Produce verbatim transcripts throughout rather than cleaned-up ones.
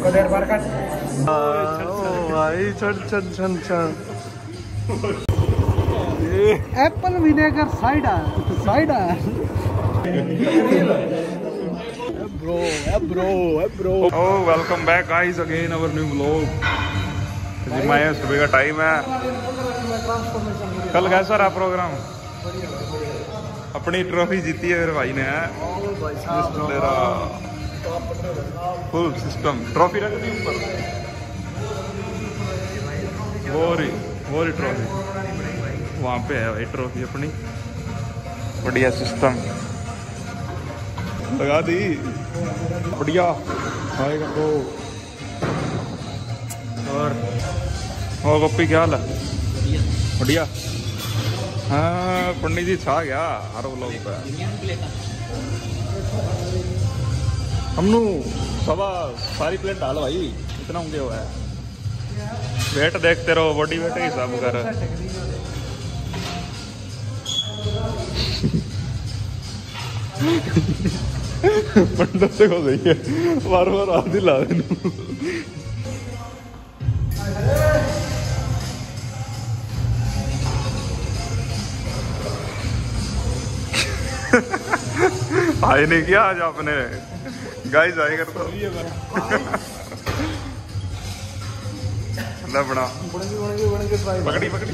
भाई चल चल चल चल apple vinegar cider cider bro bro bro. Oh welcome back guys again our new vlog. जी मैं सुबह का टाइम है। कल कैसा रहा प्रोग्राम? अपनी ट्रॉफी जीती है मेरे भाई ने। तेरा फुल सिस्टम ट्रॉफी रख दी ऊपर। वो रही वो रही ट्रॉफी वहाँ पे है भाई ट्रॉफी अपनी। बढ़िया सिस्टम लगा दी। बढ़िया आएगा तो। और और गोपी क्या हाल है? बढ़िया। हाँ पंडित जी छा गया हर लोग पे। हमनू सवा सारी प्लेट डाल भाई इतना होंगे हुआ है। वेट देखते रहो बॉडी वेट ही हिसाब कर। पंडित से को सही है बार बार हाथ ही ला देना। आए नहीं किया आज आपने गाइस आए कर तो बना पकड़ी पकड़ी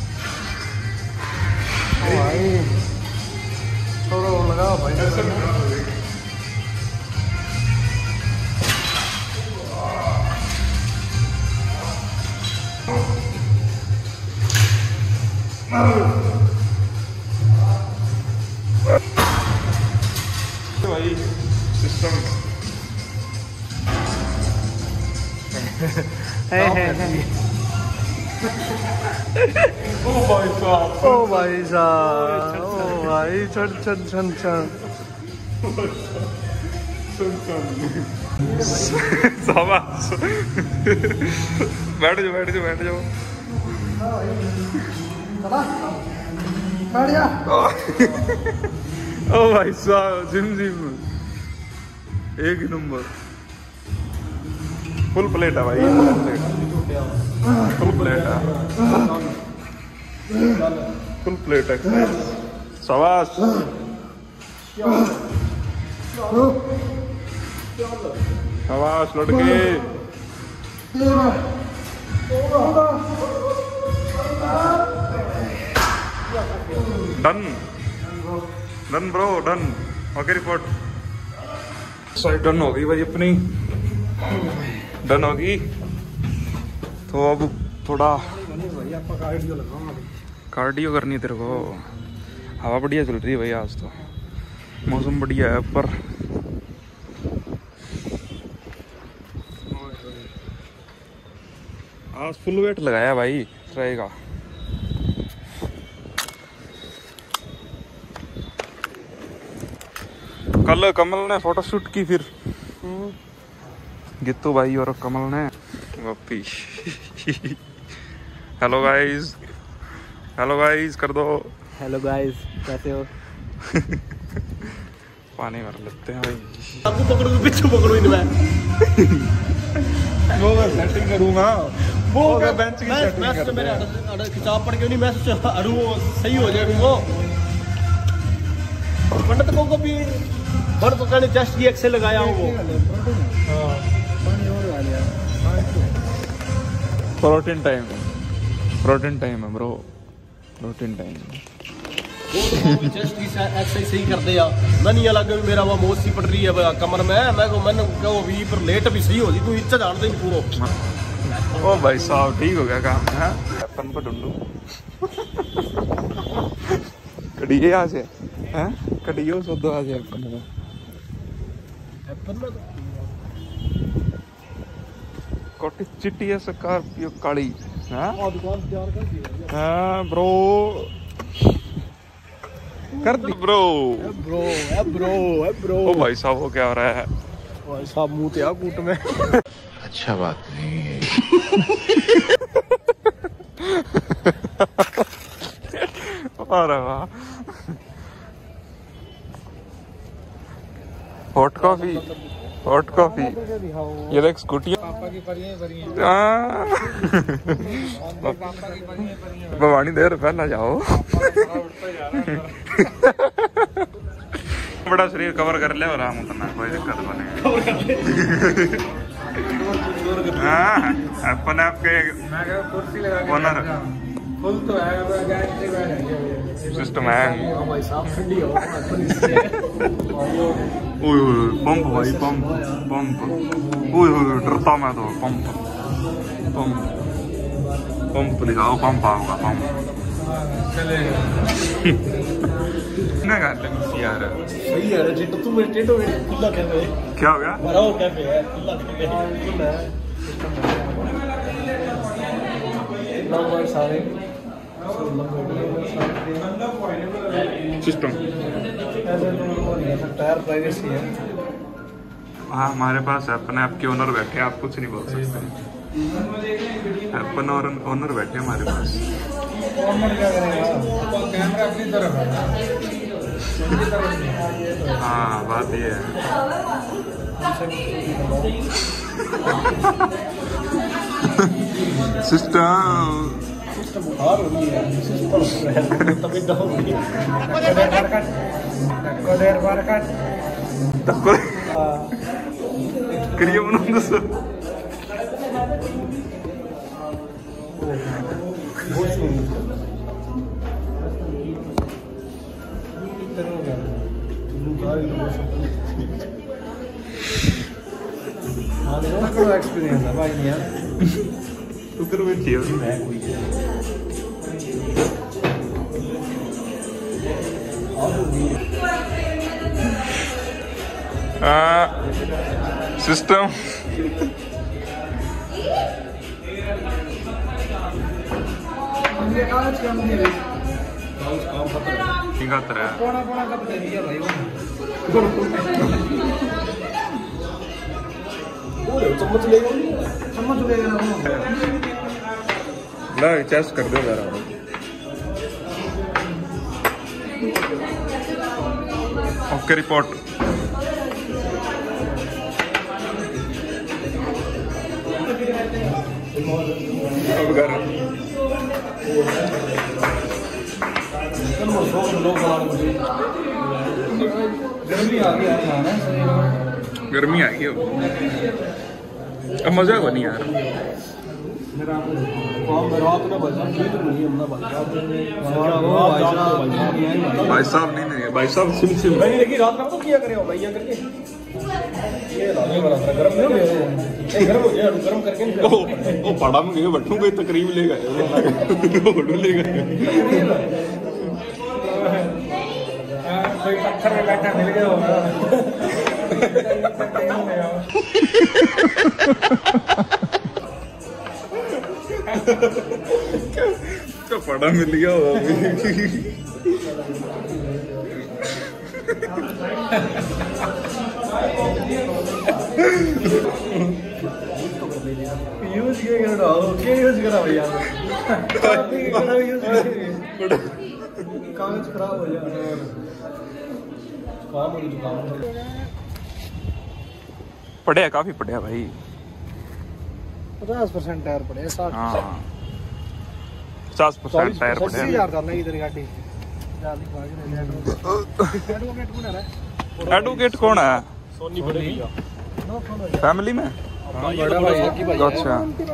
थोड़ा लगा भाई। भाई सिस्टम है है है। ओ भाई साहब ओ भाई साहब ओ भाई चल चल चल चल शाबाश। बैठ जाओ बैठ जाओ बैठ जाओ। ओ भाई साहब जिम जिम एक ही नंबर। फुल प्लेट है भाई फुल प्लेट है फुल प्लेट है। शाबाश शाबाश लड़के। Done done bro done. Okay report side done हो गई भाई अपनी डन होगी। तो अब थोड़ा कार्डियो करनी है तेरे को। हवा बढ़िया चल रही है भाई आज तो मौसम बढ़िया है पर आज फुल वेट लगाया भाई ट्राई का। कल कमल ने फोटोशूट की फिर गित्तू भाई और कमल ने वापी। हेलो गाइस हेलो गाइस कर दो। हेलो गाइस कैसे हो? पानी भर लेते हैं भाई। आपको पकड़ो तो पीछे पकड़ो इनमें। वो मैं सेटिंग करूंगा वो मैं बेंच की सेटिंग मैं कर मेरे अड़ खिताब पड़ क्यों नहीं मैं सोचा अड़ू सही हो जाए वो पंडित को को भी बड़ तो कहने चेस्ट की एक्सेल लगाया हूं वो। हां पानी और आ गया। प्रोटीन टाइम प्रोटीन टाइम है ब्रो प्रोटीन टाइम। वो तो चेस्ट की एक्सरसाइज सही कर दे यार। मैं नहीं अलग मेरा वो मोच सी पड़ रही है कमर में। मैं को मैंने कहो भी पर लेट भी सही हो जी तू इच्छा जानते नहीं पूरा। ओ भाई साहब ठीक हो गया काम है। अपन को ढूंढू कड़िए आज है हैं कड़ियो सदो आज है अपन को अपन में कोटी चिट्टी है स्कॉर्पियो काली हां और दुकान तैयार कर दी है। हां ब्रो कर दी ब्रो ब्रो ए ब्रो ए ब्रो। ओ भाई साहब वो क्या हो रहा है? भाई साहब मुंह ते आ कूट में। अच्छा बात नहीं है। अरे वाह हॉट कॉफी हॉट कॉफी। ये देख स्कूटी पापा की परियां परियां भवानी देर पहला जाओ। बड़ा शरीर कवर कर ले आराम करना कोई दिक्कत नहीं। हाँ अपन आपके कुर्सी लगा ओनर फुल तो है सिस्टम है। भाई साहब ठंडी हो ओए ओए पंप भाई पंप पंप ओए ओए डरता मैं तो पंप पंप पंप दिखाओ पंप आओगा पंप ना करते यार सही है जिट तू मेरे टेटो में खुला कैफे क्या हो गया भराओ कैफे है खुला कैफे खुला है नंबर सारे सिस्टम टायर प्राइवेसी है। हाँ हमारे पास अपन ऐप के ओनर बैठे आप कुछ नहीं बोल सकते। अपन और ओनर बैठे हमारे पास। कैमरा अपनी तरफ है। हाँ बात ये है। सिस्टम बुखार हो रही है सिस्टम तभी डाउन हो गई कोडेर बरकत करिए उन्होंने सर एक्सपीरियंस है भाई यार शुक्र बैठी हो मैं कोई सिस्टम कोना कोना कब दे दिया भाई चम्मच लेगा चम्मच लेगा ना ला चेस्ट कर दो जरा ओके रिपोर्ट अब कर गर्मी आ गई है ना गर्मी आ गई अब मजा बनी यार भाई साहब नहीं नहीं भाई साहब सिम सिम मैंने देखी रात में तो किया करे मैं यहाँ करके ये लाने वाला था गरम नहीं हो गया गरम हो गया गरम करके ओ ओ पड़ा में गए बट्टू कोई तकरीब ले गए बट्टू ले गए कोई पत्थर में बैठा मिल गया होगा तो पड़ा मिल गया होगा यूज किया करो क्या यूज करा भैया कागज खराब हो जाए काम हो गई काम पढ़िया काफी पढ़िया भाई पचास परसेंट टायर पड़े साठ हाँ पचास परसेंट टायर अस्सी पढ़िया हजार चलना इधर गाड़ी एडवोकेट कौन है एडवोकेट कौन है सोनी पड़ेगी फैमिली में बड़ा भाई है अच्छा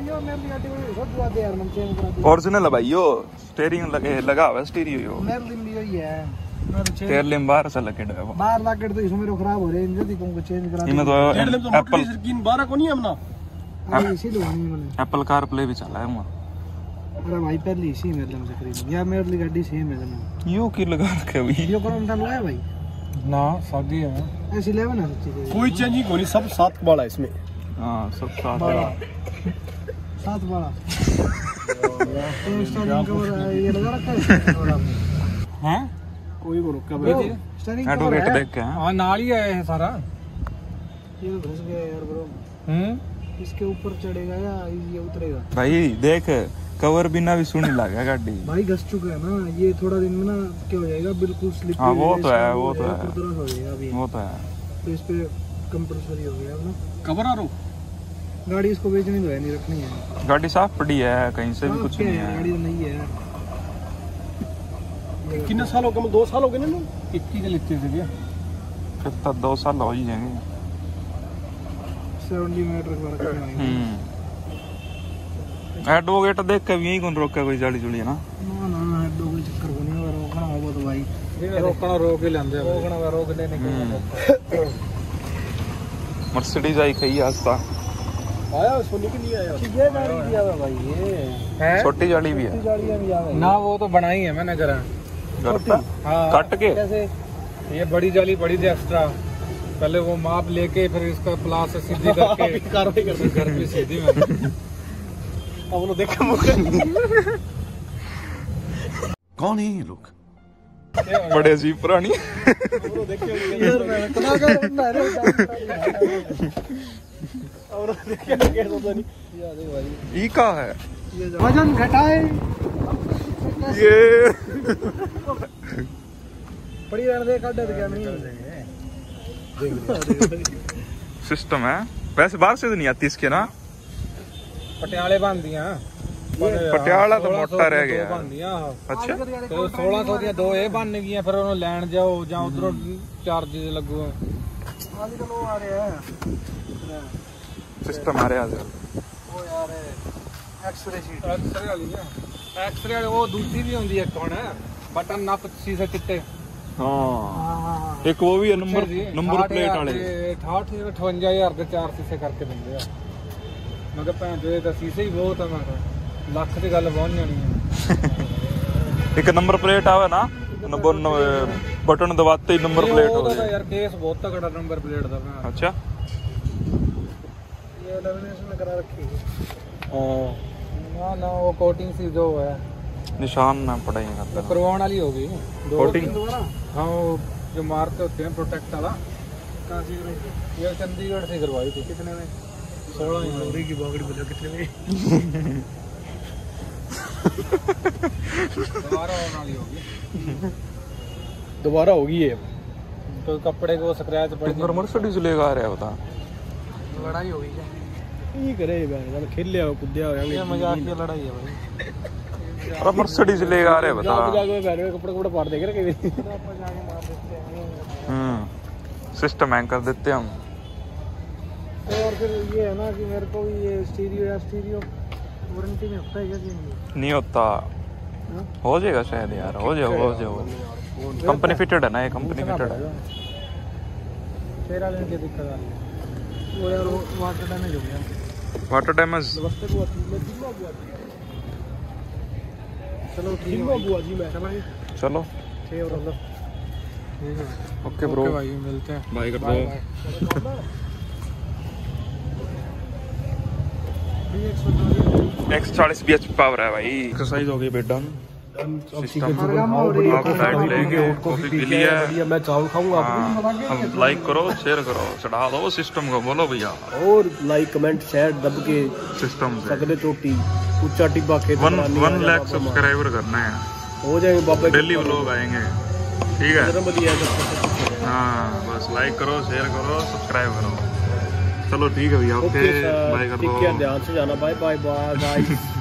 ओरिजिनल है भाई यो स्टीयरिंग लगे लगा हुआ स्टीरियो यो मेरलिन भी यही है तेर लिम बाहर से लगे है वो बाहर लगे तो इसमें खराब हो रहे हैं जल्दी तुमको चेंज करा इनमें तो एप्पल स्क्रीन बारह को नहीं है अपना दे इसी लगानी है मैंने एप्पल कार प्ले भी चला है वहाँ अरे भाई पहले इसी मेरलिन से खरीदी या मेरली गाड़ी सेम है ना यू की लगा रखे अभी यो कौन सा लगाया भाई ना शादी है ऐसी लेवे ना सच्ची कोई चेंजिंग होनी सब सात वाला है इसमें हाँ सब साथ सात बड़ा तो स्टार्टिंग कवर ये लगा रखा है हैं कोई को रुका स्टार्टिंग एडवोकेट देख के हां नाल ही है सारा ये घुस गया यार ब्रो हम्म इसके ऊपर चढ़ेगा या ये उतरेगा भाई देख कवर बिना भी सुनी लगा गाड़ी भाई घस चुका है ना ये थोड़ा दिन में ना क्या हो जाएगा बिल्कुल स्लिप हाँ वो तो है वो तो है हो जाएगा अभी वो तो है तो इस पे कंपल्सरी हो गया ना। कवर रो गाड़ी इसको बेचनी तो है नहीं, रखनी है। गाड़ी साफ पड़ी है, कहीं से भी हाँ, कुछ क्या नहीं है, है। गाड़ी तो नहीं है। कितने साल हो गए? दो साल हो गए ना। इक्की के लेते थे क्या? फिर तो दो साल हो ही जाएंगे। सेवेंटी मीटर का रखने आएंगे। हम्म एडवोकेट देख के भी यही कौन रोका कोई जाली जुली है ना। ना ना ना दो कोई चक्कर को नहीं होगा, रोकना होगा तो भाई रोकना रोक ही लेंदे, रोकना वा रोक लेने के। मर्सिडीज आई खई आस्ता। आया सोनी के लिए आया। ये गाड़ी दिया हुआ भाई, ये है छोटी जाली भी है गाड़ियां भी आ गई ना। वो तो बनाई है मैंने घर घर पे हाँ। कट के कैसे? ये बड़ी जाली बड़ी थी एक्स्ट्रा, पहले वो माप लेके फिर इसका प्लास से सीधी करके कार्रवाई कर घर पे सीधी मैंने। अब उन्होंने देखा मौका। कौन है ये लोग? बड़े अजीब पुरानी। उन्होंने देखे इधर मैं कलाकार बंदा है रे। और देखे ना कैसे होता नहीं। ये देख भाई, ई का है वजन घटाए ये पड़ी रहने दे, काट दे क्या नहीं। सिस्टम है। वैसे बाहर से तो नहीं आती इसके ना। पटियाले बांध दिया, पटियाला तो मोटा रह गया। बांध दिया। अच्छा तो सोलह सौ दिया दो ये बन गई, फिर उन्होंने लैंड जाओ ਜਾਂ उधरों चार्जेस लगू। आजकल वो आ रहे हैं सिस्टम आ रहा है। वो यार एक्सरे शीट, एक्सरे वाली है। एक्सरे वाली वो दूसरी भी होती है कौन है, बटन नप शीशे चिट्टे। हाँ हाँ एक वो भी है नंबर नंबर प्लेट वाले। अठाठ अठवंजा हजार ਦੇ ਚਾਰ शीशे करके ਦਿੰਦੇ ਆ। मैं कहा ਭੈਣ ਜੋ ਇਹ ਤਾਂ शीशे ही बहुत है। मैं कहा ਲੱਖ ਦੀ ਗੱਲ ਪਹੁੰਚ ਜਾਣੀ है। एक नंबर प्लेट आवे ना, नंबर बटन दबाते ही नंबर प्लेट हो ਉਹਦਾ गई। यार केस बहुत तगड़ा नंबर प्लेट ਦਾ। मैं अच्छा ये लेमिनेशन करा रखी है। ओ ना ना वो कोटिंग सी जो है निशान ना पड़ेगा करता करवाने वाली होगी कोटिंग। हाँ वो जो मारते होते हैं प्रोटेक्ट वाला। कहाँ से करवाई? ये चंडीगढ़ से करवाई थी। कितने में? सोलह में। की बागड़ी बजा कितने में? दोबारा होने वाली होगी। दोबारा होगी ये। तो कपड़े को स्क्रैच पड़ इधर मर्सिडीज लेगा आ रहा है बता। लड़ाई होगी क्या? ये करे बहन खेल लिया कूदया हो ये मजाक की लड़ाई है भाई। अरे मर्सिडीज लेगा आ रहा है बता। जाके बहन में कपड़े कपड़े फाड़ देंगे ना कभी। हम्म सिस्टम हैंग कर देते हम। और फिर ये है ना कि मेरे को भी ये स्टीरियो या स्टीरियो वारंटी में होता है क्या कि नहीं? नहीं होता। हो जाएगा शायद यार, हो जाएगा हो जाएगा। कंपनी फिटेड है ना, ये कंपनी फिटेड है। तेरा लेने की दिक्कत आ रही है वो यार, वो वाटर डैमेज हो गया। Water damage. नमस्ते बुआ जी, मैं दिल्लो बुआ जी। चलो ठीक है दिल्लो बुआ जी मैं। चलो चलो ठीक है ब्रदर। ओके ब्रो ओके भाई मिलते हैं। बाय कर बाय दो। बाय। एक्स चालीस बी एच पावर है भाई। एक्सरसाइज हो गई बेटा। सिस्टम आप डाइट लेंगे, कॉफी पी लिया है। मैं चावल खाऊंगा। हाँ, अब लाइक करो शेयर करो चढ़ा दो सिस्टम को। बोलो भैया और लाइक कमेंट शेयर दब के सिस्टम से सकले चोटी ऊंचा टिब्बा खेत वन वन लाख सब्सक्राइबर करना है। हो जाएंगे बाबा। डेली व्लॉग आएंगे ठीक है। जन्म दिया है। हाँ बस लाइक करो शेयर करो सब्सक्राइब करो। चलो ठीक है भैया ओके बाय कर दो। ठीक है ध्यान से जाना। Bye bye bye guys.